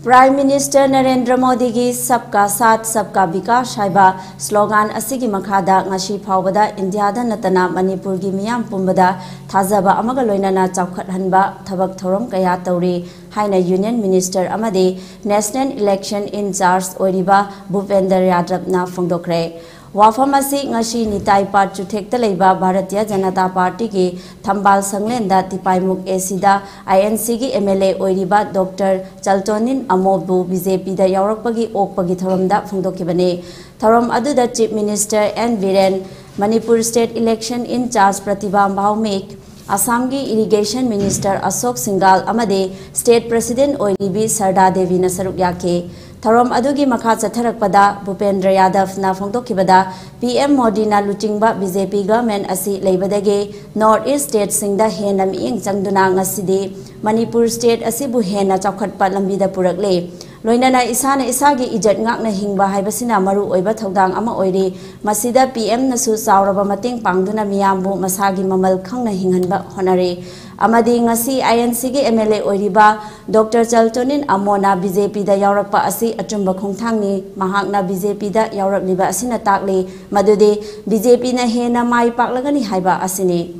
Prime Minister Narendra Modi ki Sabka Saath Sabka Vikas haiba slogan asigi makhada ngasi phawbada India da natana Manipur gi miyam pumbada thajaba amaga loinana chawkhathanba thabak thorom kaya tawri haina Union Minister amadi National Election in Charge oiriba Bjp Da Yaokhre na phongdokre. Wafamasi ngasi nitai part chuthekta leiba Bharatiya Janata Party ki Thambal Chaltonlien Tipaimukh Esida INC ki MLA oiriba Dr. Chaltonlien Amo Bjp Da Yaokhre okpagi thoramda phongdokibane. Thoram aduda Chief Minister N Viren, Manipur State Election in Charge Pratibha Bhaumik, Assam ki Irrigation Minister Ashok Singhal amade State President oiribi Sarda Devi na saruk yake. Tharom adugi makha chatharakpada Bjp Da Yaokhre na phongdokibada PM Modi na luchingba BJP government asi leibadage North East state singda hena miing changduna ngasidi Manipur state asibu hena chawkhatpa lambida purakle loinana isana isagi ijat ngakna hingba haibasina maru oiba thodang ama oiri masida PM na su sauraba mating pangduna miyambu masagi mamal khangna hinghanba honare amadi ngasi INC gi MLA oiriba Dr. Chaltonlien Amo na BJP da Yaokhre asi achumba khongthangni mahakna BJP da Yaokhre asina takle madudi BJP na hena mai paklagani haiba asini.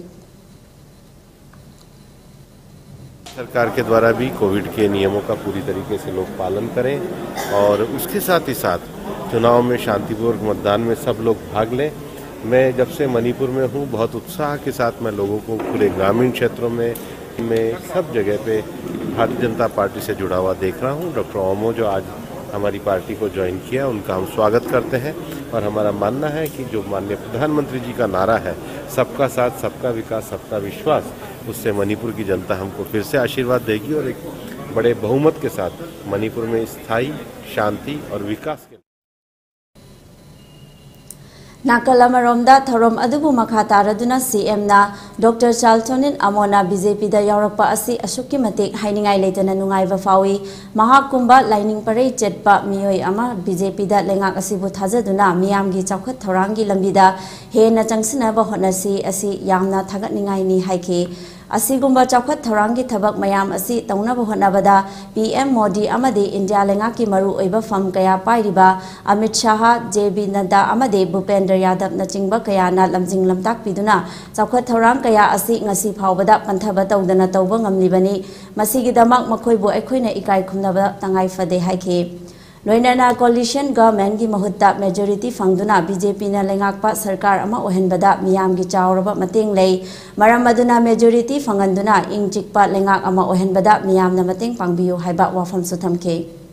सरकार के द्वारा भी Covid के नियमों का पूरी तरीके से लोग पालन करें और उसके साथ ही साथ चुनाव में शांतिपूर्वक मतदान में सब लोग भाग लें। मैं जब से मणिपुर में हूँ बहुत उत्साह के साथ मैं लोगों को पूरे ग्रामीण क्षेत्रों में सब जगह पे भारतीय जनता पार्टी से जुड़ा हुआ देख रहा हूँ। डॉक्टर आमो जो आज हमारी पार्टी को ज्वाइन किया उनका हम स्वागत करते हैं और हमारा मानना है कि जो माननीय प्रधानमंत्री जी का नारा है सबका साथ सबका विकास सबका विश्वास, उससे मणिपुर की जनता हमको फिर से आशीर्वाद देगी और एक बड़े बहुमत के साथ मणिपुर में स्थायी शांति और विकास के Nakalamaromda Thorom Adubu Makataraduna CM na Dr. Chaltonlien Amo na BJP da Yaokhre asi asukki matik hainingai leitana nungaiba fawi mahakumba lining parei chetpa miyoi ama BJP da lengak asibu thajaduna miyamgi chawkhat thorangi lambida hena changsinaba honasi asi yamna thagatningai ni haike asigumba chawkhat thorangi thabak mayam asi taunaba honabada PM Modi amade India lengaki maru oiba fam kaya pairiba Amit Shah JB Nada amade Bjp Da Yaokhre na chingba kaya na lamjing lamtak piduna chawkhat thorang kaya asi ngasi phawbada panthaba tawdana tawba ngamlibani masigi damak makhoibu aikhoina ikai khumnaba tangai fade haike loinana coalition government gi mahutta majority fangduna BJP na lengakpa sarkar ama ohenbada miyam gi chawraba mateng lei maram aduna majority fanganduna ingchikpa lengak ama ohenbada miyam na mateng pangbiyu haiba wafam suthamke